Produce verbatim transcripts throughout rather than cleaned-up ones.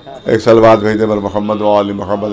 एक सलवात भेजने पर मोहम्मद व आले मोहम्मद।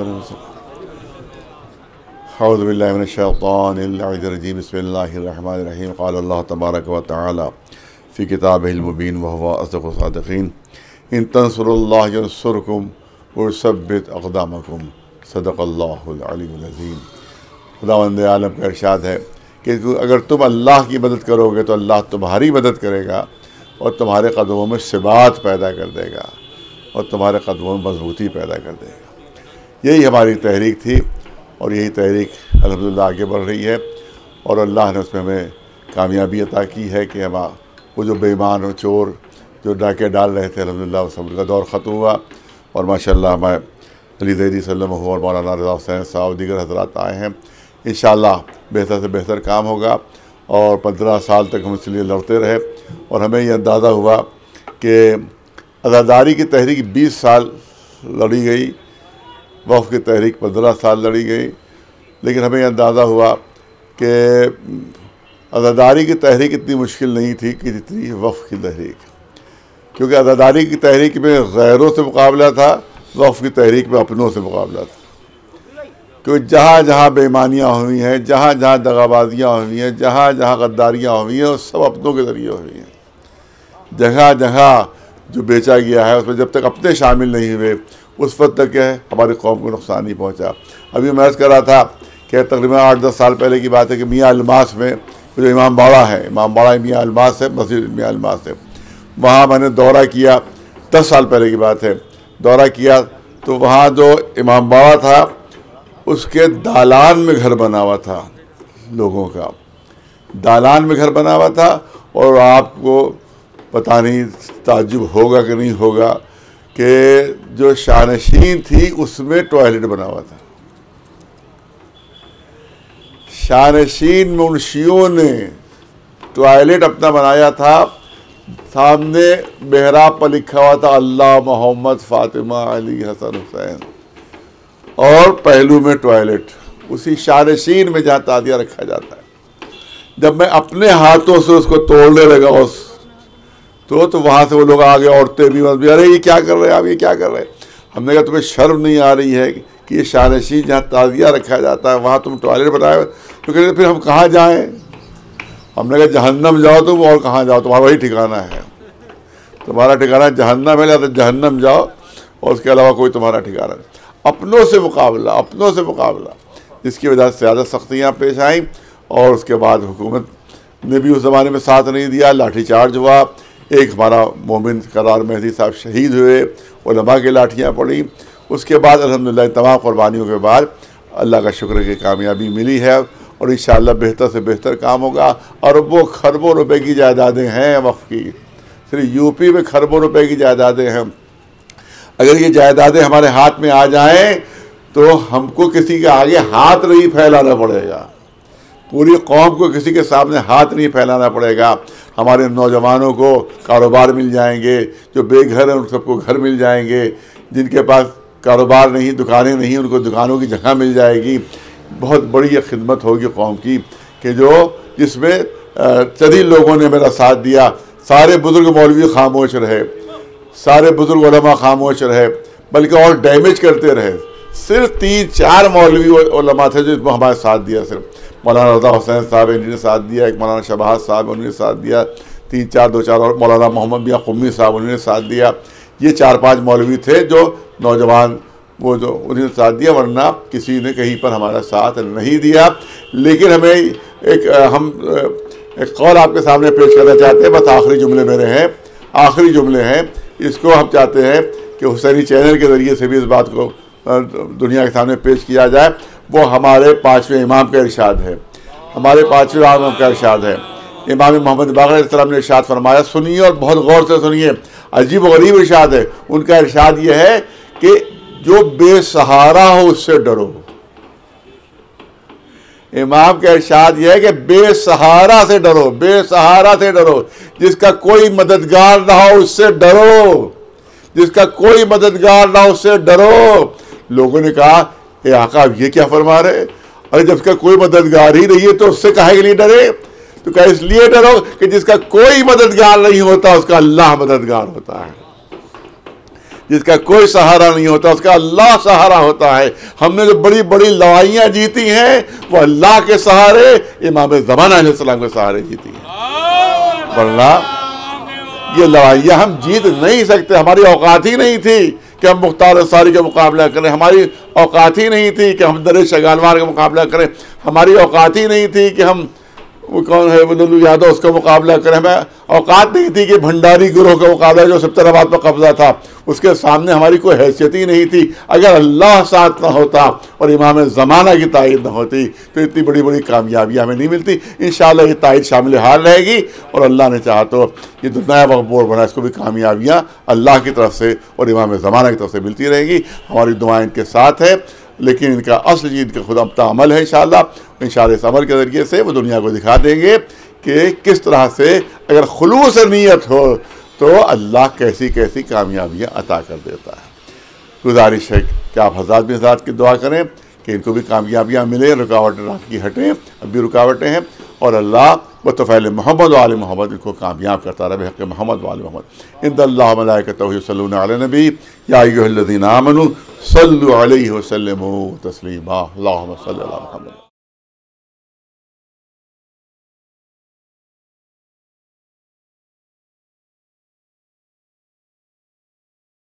औज़ु बिल्लाहि मिनश शैतानिर रजीम, बिस्मिल्लाहिर रहमानिर रहीम। क़ाल अल्लाह तबारक व तआला फ़ी किताबिहिल मुबीन व हुवा अस्दक़ुस सादिक़ीन। इन तंसुरुल्लाह यंसुरकुम व युसब्बित अक़दामकुम। सदक़ल्लाहुल अलीयुल अज़ीम। खुदावंद आलम का इरशाद है कि अगर तुम अल्लाह की मदद करोगे तो अल्लाह तुम्हारी मदद करेगा और तुम्हारे कदमों में सिबात पैदा कर देगा और तुम्हारे कदमों में मजबूती पैदा कर देगा। यही हमारी तहरीक थी और यही तहरीक अल्हम्दुलिल्लाह आगे बढ़ रही है और अल्लाह ने उसमें हमें कामयाबी अता की है कि हम वो जो बेईमान और चोर जो डाके डाल रहे थे, अल्हम्दुलिल्लाह उस का दौर ख़त्म हुआ और माशाअल्लाह हमारे अली ज़ैदी सल्लल्लाहु और मौलाना रज़ा हुसैन साहब दीगर हज़रात आए हैं। इंशाअल्लाह बेहतर से बेहतर काम होगा और पंद्रह साल तक हम इसलिए लड़ते रहे और हमें यह अंदाज़ा हुआ कि अज़ादारी की तहरीक बीस साल लड़ी गई, वफ़ की तहरीक पंद्रह साल लड़ी गई, लेकिन हमें यह अंदाज़ा हुआ कि अज़ादारी की तहरीक इतनी मुश्किल नहीं थी कि जितनी वफ़ की तहरीक, क्योंकि अज़ादारी की तहरीक में गैरों से मुकाबला था, वफ़ की तहरीक में अपनों से मुकाबला था। क्योंकि जहाँ जहाँ बेईमानियाँ हुई हैं, जहाँ जहाँ दगाबाजियाँ हुई हैं, जहाँ जहाँ गद्दारियाँ हुई हैं, वो सब अपनों के ज़रिए हुई हैं। जगह जगह जो बेचा गया है उसमें जब तक अपने शामिल नहीं हुए उस वक्त तक है हमारी कौम को नुकसान नहीं पहुँचा। अभी मैं अर्ज़ कर रहा था कि तकरीबन आठ दस साल पहले की बात है कि मियाँ अलमास में जो इमाम बाड़ा है, इमाम बाड़ा मियाँ अलमास है, मस्जिद मियाँ अलमास है, वहाँ मैंने दौरा किया। दस साल पहले की बात है, दौरा किया तो वहाँ जो इमाम बाड़ा था उसके दालान में घर बना हुआ था, लोगों का दालान में घर बना हुआ था और आपको पता नहीं ताज्जुब होगा कि नहीं होगा कि जो शानशीन थी उसमें टॉयलेट बना हुआ था। शानशीन मुंशियों ने टॉयलेट अपना बनाया था, सामने मेहराब पर लिखा हुआ था अल्लाह मोहम्मद फातिमा अली हसन हुसैन और पहलू में टॉयलेट, उसी शानशीन में जहाँ तादिया रखा जाता है। जब मैं अपने हाथों से उसको तोड़ने लगा उस तो तो वहाँ से वो लोग आ गए, औरतें भी भी अरे ये क्या कर रहे हैं आप, ये क्या कर रहे हैं। हमने कहा तुम्हें शर्म नहीं आ रही है कि ये शानशीन जहाँ तादिया रखा जाता है वहाँ तुम टॉयलेट बनाए? तो कहते फिर हम कहाँ जाएँ? हमने कहा जहन्नम जाओ तुम और कहाँ जाओ, तुम्हारा वही ठिकाना है, तुम्हारा ठिकाना जहन्नम है, या तो जहन्नम जाओ और उसके अलावा कोई तुम्हारा ठिकाना नहीं। अपनों से मुकाबला, अपनों से मुकाबला, जिसकी वजह से ज़्यादा सख्तियाँ पेश आईं और उसके बाद हुकूमत ने भी उस ज़माने में साथ नहीं दिया, लाठीचार्ज हुआ। एक हमारा मोमिन करार मेहदी साहब शहीद हुए, उलमा की लाठियाँ पड़ी। उसके बाद अल्हम्दुलिल्लाह तमाम कुर्बानियों के बाद अल्लाह का शुक्र की कामयाबी मिली है और इंशाअल्लाह बेहतर से बेहतर काम होगा। अरबों खरबों रुपए की जायदादें हैं वक़्फ़ की, सिर्फ यूपी में खरबों रुपए की जायदादें हैं। अगर ये जायदादें हमारे हाथ में आ जाएं तो हमको किसी के आगे हाथ नहीं फैलाना पड़ेगा, पूरी कौम को किसी के सामने हाथ नहीं फैलाना पड़ेगा। हमारे नौजवानों को कारोबार मिल जाएंगे, जो बेघर हैं उन सबको घर मिल जाएंगे, जिनके पास कारोबार नहीं, दुकानें नहीं, उनको दुकानों की जगह मिल जाएगी। बहुत बड़ी ये खिदमत होगी कौम की कि जो जिसमें चंद लोगों ने मेरा साथ दिया। सारे बुज़ुर्ग मौलवी खामोश रहे, सारे बुज़ुर्ग उलमा खामोश रहे, बल्कि और डैमेज करते रहे। सिर्फ तीन चार मौलवी उलमा थे जो इसमें हमारे साथ दिया। सिर्फ मौलाना रज़ा हुसैन साहब इन्होंने साथ दिया, एक मौलाना शबाज साहब उन्होंने साथ दिया, तीन चार दो चार और मौलाना मोहम्मद मियाँ क़ुम्मी साहब उन्होंने साथ दिया। ये चार पांच मौलवी थे जो नौजवान वो जो उन्होंने साथ दिया, वरना किसी ने कहीं पर हमारा साथ नहीं दिया। लेकिन हमें एक हम एक कौल आपके सामने पेश करना चाहते हैं, बस आखिरी जुमले मेरे हैं, आखिरी जुमले हैं। इसको हम चाहते हैं कि हुसैनी चैनल के ज़रिए से भी इस बात को दुनिया के सामने पेश किया जाए। वो हमारे पाँचवें इमाम का इरशाद है, हमारे पाँचवें इमाम का इरशाद है। इमाम मोहम्मद बाक़र अलैहिस्सलाम ने इरशाद फरमाया, सुनिए और बहुत गौर से सुनिए, अजीब व गरीब इरशाद है। उनका इरशाद ये है कि जो बेसहारा हो उससे डरो। इमाम का इरशाद यह है कि बेसहारा से डरो, बेसहारा से डरो, जिसका कोई मददगार ना हो उससे डरो, जिसका कोई मददगार ना हो उससे डरो। लोगों ने कहा ए आका ये क्या फरमा रहे, अरे जब उसका कोई मददगार ही नहीं है तो उससे काहे के लिए डरे? तो कहा इसलिए डरो कि जिसका कोई मददगार नहीं होता उसका अल्लाह मददगार होता है। जिसका कोई सहारा नहीं होता, उसका अल्लाह सहारा होता है। हमने जो बड़ी बड़ी लड़ाइयाँ जीती हैं वो अल्लाह के सहारे, इमाम ज़माना अलैहिस्सलाम के सहारे जीती हैं, वरना ये लड़ाइयाँ हम जीत नहीं सकते। हमारी औकात ही नहीं थी कि हम मुख्तार अंसारी का मुकाबला करें, हमारी औकात ही नहीं थी कि हम दर शगालवार का मुकाबला करें, हमारी औकात ही नहीं थी कि हम वो कौन है वो लल्लू यादव उसका मुकाबला करें, हमें औकात नहीं थी कि भंडारी गिरोह का मुकाबला जो सिकंदराबाद पर कब्जा था उसके सामने हमारी कोई हैसियत ही नहीं थी। अगर अल्लाह साथ ना होता और इमाम ज़माना की तायद ना होती तो इतनी बड़ी बड़ी कामयाबियाँ हमें नहीं मिलती। इंशाअल्लाह ये तायद शामिल हाल रहेगी और अल्लाह ने चाहा तो ये जो नया वक्फ बोर्ड बना इसको भी कामयाबियाँ अल्लाह की तरफ से और इमाम ज़माना की तरफ से मिलती रहेंगी। हमारी दुआएं इनके साथ है, लेकिन इनका असल चीज़ इनका खुद अपना अमल है। इंशाअल्लाह इंशाअल्लाह इस अमल के ज़रिए से वो दुनिया को दिखा देंगे कि किस तरह से अगर खुलूस नीयत हो तो अल्लाह कैसी कैसी कामयाबियाँ अता कर देता है। गुजारिश है कि आप हज़रात भी हज़रात की दुआ करें कि इनको भी कामयाबियाँ मिलें, रुकावटें आपकी हटें, अब भी रुकावटें हैं, और अल्लाह बतफ़ैल मोहम्मद वाले मोहम्मद इनको कामयाब करता रहे हक़ मोहम्मद वाले मोहम्मद। इन्नल्लाह व मलाइकतहु युसल्लूना अला नबी या अय्युहल्लज़ीना आमनू सल्लु अलैहि व सल्लिमू तस्लीमा। अल्लाहुम्मा सल्लि अला मुहम्मद।